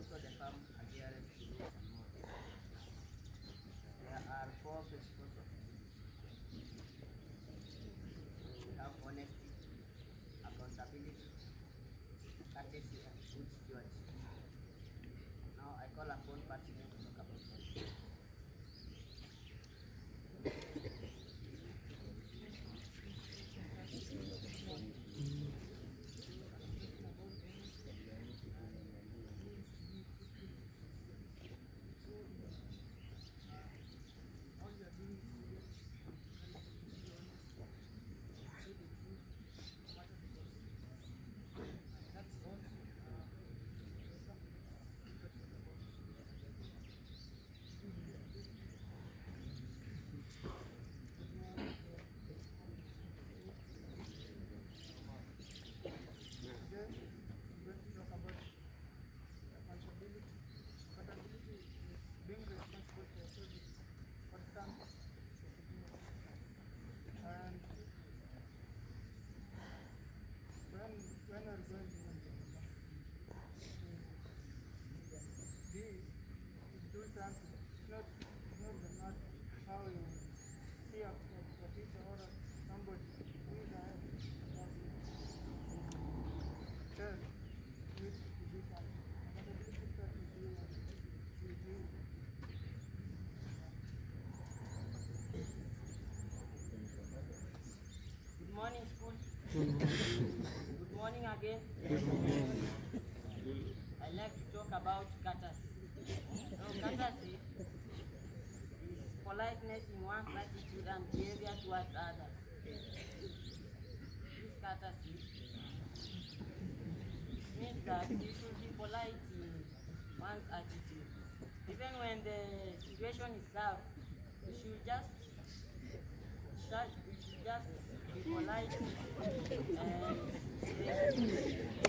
also the firm adherence to rules and norms. There are 4 principles of teamwork. We have honesty, accountability, courtesy, and good stewardship. Now I call upon Fatima to talk about that. Being responsible for everything. For example, and when we're going to do something, it's not the not how you see a teacher or somebody who is ahead of you. Just need to do something. Accountability starts with you and with you. Good morning, school. Good morning again. I like to talk about courtesy. Courtesy is politeness in one's attitude and behavior towards others. This courtesy means that you should be polite in one's attitude. Even when the situation is tough, you should just be polite and